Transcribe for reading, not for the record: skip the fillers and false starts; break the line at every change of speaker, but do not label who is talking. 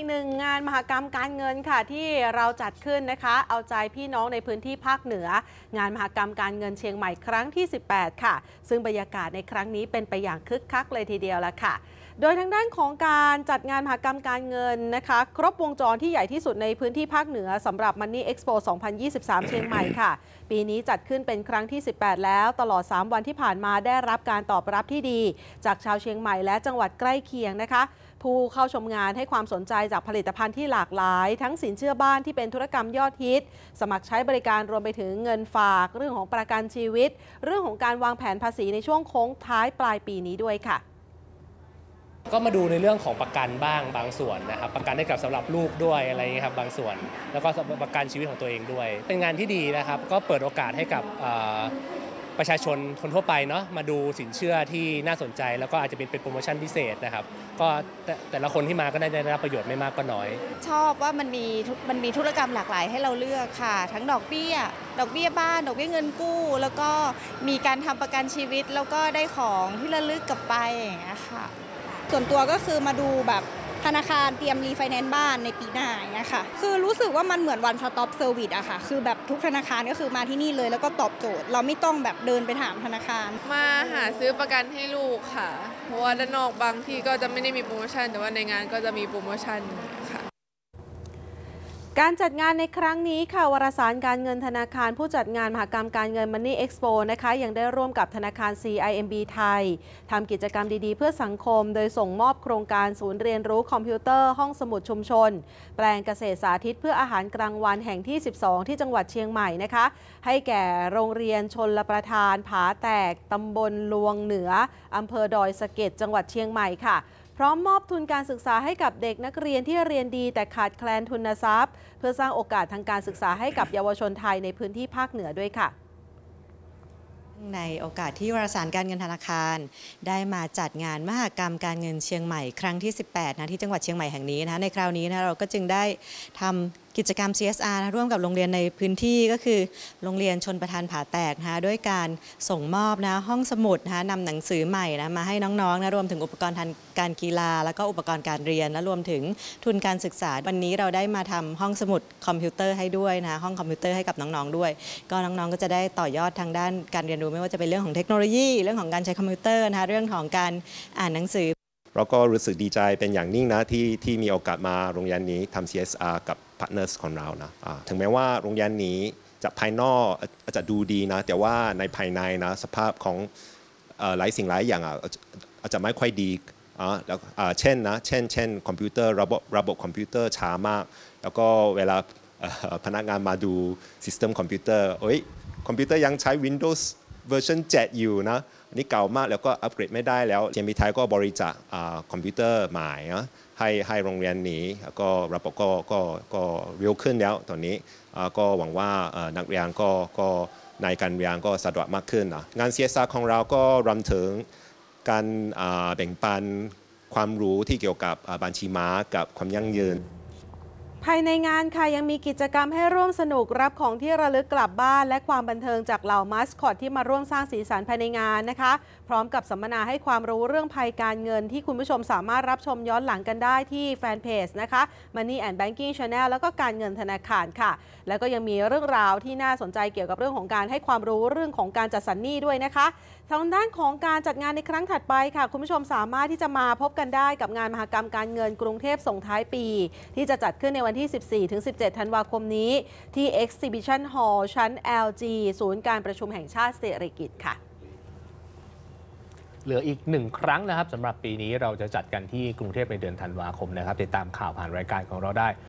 หนึ่งงานมหกรรมการเงินค่ะที่เราจัดขึ้นนะคะเอาใจพี่น้องในพื้นที่ภาคเหนืองานมหกรรมการเงินเชียงใหม่ครั้งที่ 18 ค่ะซึ่งบรรยากาศในครั้งนี้เป็นไปอย่างคึกคักเลยทีเดียวละค่ะโดยทางด้านของการจัดงานมหกรรมการเงินนะคะครบวงจรที่ใหญ่ที่สุดในพื้นที่ภาคเหนือสำหรับ Money Expo 2023 เชียงใหม่ค่ะปีนี้จัดขึ้นเป็นครั้งที่ 18 แล้วตลอด 3 วันที่ผ่านมาได้รับการตอบรับที่ดีจากชาวเชียงใหม่และจังหวัดใกล้เคียงนะคะผู้เข้าชมงานให้ความสนใจจากผลิตภัณฑ์ที่หลากหลายทั้งสินเชื่อบ้านที่เป็นธุรกรรมยอดฮิตสมัครใช้บริการรวมไปถึงเงินฝากเรื่องของประกันชีวิตเรื่องของการวางแผนภาษีในช่วงโค้งท้ายปลายปีนี้ด้วยค่ะ
ก็มาดูในเรื่องของประกันบ้างบางส่วนนะครับประกันให้กับสำหรับลูกด้วยอะไรอย่างนี้ครับบางส่วนแล้วก็ประกันชีวิตของตัวเองด้วยเป็นงานที่ดีนะครับก็เปิดโอกาสให้กับประชาชนคนทั่วไปเนาะมาดูสินเชื่อที่น่าสนใจแล้วก็อาจจะเป็นโปรโมชั่นพิเศษนะครับก็แต่ละคนที่มาก็ได้รับประโยชน์ไม่มากก็น้อย
ชอบว่ามันมีธุรกรรมหลากหลายให้เราเลือกค่ะทั้งดอกเบี้ยบ้านดอกเบี้ยเงินกู้แล้วก็มีการทำประกันชีวิตแล้วก็ได้ของที่ระลึกกลับไปอย่างเงี้ยค่ะ
ส่วนตัวก็คือมาดูแบบธนาคารเตรียมรีไฟแนนซ์บ้านในปีหน้าอย่างเงี้ยค่ะคือรู้สึกว่ามันเหมือนวันสต็อปเซอร์วิสอะค่ะคือแบบทุกธนาคารก็คือมาที่นี่เลยแล้วก็ตอบโจทย์เราไม่ต้องแบบเดินไปถามธนาคาร
มาหาซื้อประกันให้ลูกค่ะเพราะว่าด้านนอกบางที่ก็จะไม่ได้มีโปรโมชั่นแต่ว่าในงานก็จะมีโปรโมชั่นค่ะ
การจัดงานในครั้งนี้ค่ะวารสารการเงินธนาคารผู้จัดงานมหกรรมการเงิน Money Expo นะคะยังได้ร่วมกับธนาคาร CIMB ไทยทำกิจกรรมดีๆเพื่อสังคมโดยส่งมอบโครงการศูนย์เรียนรู้คอมพิวเตอร์ห้องสมุดชุมชนแปลงเกษตรสาธิตเพื่ออาหารกลางวันแห่งที่ 12 ที่จังหวัดเชียงใหม่นะคะให้แก่โรงเรียนชลประทานผาแตกตำบลลวงเหนืออำเภอดอยสะเก็ดจังหวัดเชียงใหม่ค่ะพร้อมมอบทุนการศึกษาให้กับเด็กนักเรียนที่เรียนดีแต่ขาดแคลนทุนทรัพย์เพื่อสร้างโอกาสทางการศึกษาให้กับเยาวชนไทยในพื้นที่ภาคเหนือด้วยค่ะ
ในโอกาสที่วารสารการเงินธนาคารได้มาจัดงานมหกรรมการเงินเชียงใหม่ครั้งที่ 18 นะที่จังหวัดเชียงใหม่แห่งนี้นะในคราวนี้นะเราก็จึงได้ทำกิจกรรม CSR นะร่วมกับโรงเรียนในพื้นที่ก็คือโรงเรียนชลประทานผาแตกนะด้วยการส่งมอบนะห้องสมุดนะนำหนังสือใหม่นะมาให้น้องๆนะรวมถึงอุปกรณ์ทางการกีฬาแล้วก็อุปกรณ์การเรียนและรวมถึงทุนการศึกษาวันนี้เราได้มาทำห้องสมุดคอมพิวเตอร์ให้ด้วยนะห้องคอมพิวเตอร์ให้กับน้องๆด้วยก็น้องๆก็จะได้ต่อยอดทางด้านการเรียนรู้ไม่ว่าจะเป็นเรื่องของเทคโนโลยีเรื่องของการใช้คอมพิวเตอร์นะเรื่องของการอ่านหนังสือ
เราก็รู้สึกดีใจเป็นอย่างยิ่งนะที่มีโอกาสมาโรงเรียนนี้ทำ CSR กับพาร์ทเนอร์ของเรานะถึงแม้ว่าโรงเรียนนี้จากภายนอกอาจจะดูดีนะแต่ว่าในภายในนะสภาพของหลายสิ่งหลายอย่างอาจจะไม่ค่อยดีแล้วเช่นคอมพิวเตอร์ระบบคอมพิวเตอร์ช้ามากแล้วก็เวลาพนักงานมาดูซิสเต็มคอมพิวเตอร์คอมพิวเตอร์ยังใช้ Windows เวอร์ชัน7อยู่นะอันนี้เก่ามากแล้วก็อัปเกรดไม่ได้แล้ว CIMB ไทยก็บริจาคคอมพิวเตอร์ใหม่ให้โรงเรียนนี้แล้วก็ระบบก็เร็วขึ้นแล้วตอนนี้ก็หวังว่านักเรียนก็ในการเรียนก็สะดวกมากขึ้นนะงาน CSR ของเราก็รวมถึงการแบ่งปันความรู้ที่เกี่ยวกับบัญชีม้ากับความยั่งยืน
ภายในงานค่ะยังมีกิจกรรมให้ร่วมสนุกรับของที่ระลึกกลับบ้านและความบันเทิงจากเหล่ามาสคอตที่มาร่วมสร้างสีสันภายในงานนะคะพร้อมกับสัมมนาให้ความรู้เรื่องภัยการเงินที่คุณผู้ชมสามารถรับชมย้อนหลังกันได้ที่แฟนเพจนะคะ Money and Banking Channel แล้วก็การเงินธนาคารค่ะแล้วก็ยังมีเรื่องราวที่น่าสนใจเกี่ยวกับเรื่องของการให้ความรู้เรื่องของการจัดสรรหนี้ด้วยนะคะทางด้านของการจัดงานในครั้งถัดไปค่ะคุณผู้ชมสามารถที่จะมาพบกันได้กับงานมหกรรมการเงินกรุงเทพส่งท้ายปีที่จะจัดขึ้นในวันที่ 14-17 ธันวาคมนี้ที่ Exhibition Hall ชั้น LG ศูนย์การประชุมแห่งชาติสิริกิติ์ค่ะ
เหลืออีก1ครั้งนะครับสำหรับปีนี้เราจะจัดกันที่กรุงเทพในเดือนธันวาคมนะครับติดตามข่าวผ่านรายการของเราได้